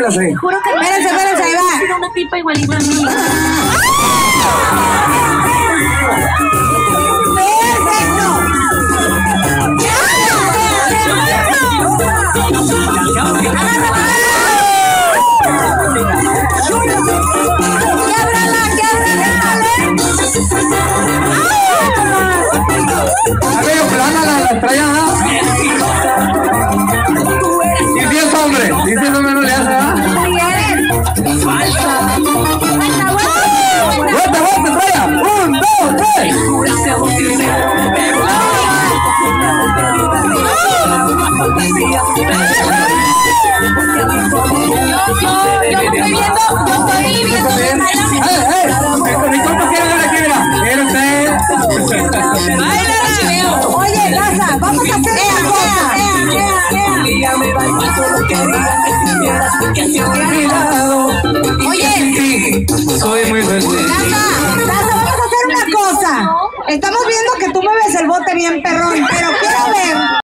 sé. Juro que Espérense, ahí va. Era una tipa igualita a mí. Aquello plana la estrella. Y si es hombre no le hace nada. ¡Vuelta, estrella! ¡1, 2, 3! Mi compa quiere ver aquí, mira. Quiere usted. Oye, Gaza, vamos a hacer una cosa. Oye, Soy muy feliz. Gaza, vamos a hacer una cosa. Estamos viendo que tú me ves el bote bien perrón, pero quiero ver